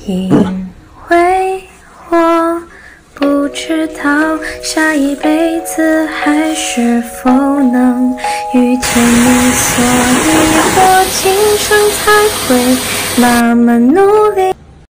因为我不知道下一辈子还是否能遇见你，所以我今生才会那么努力。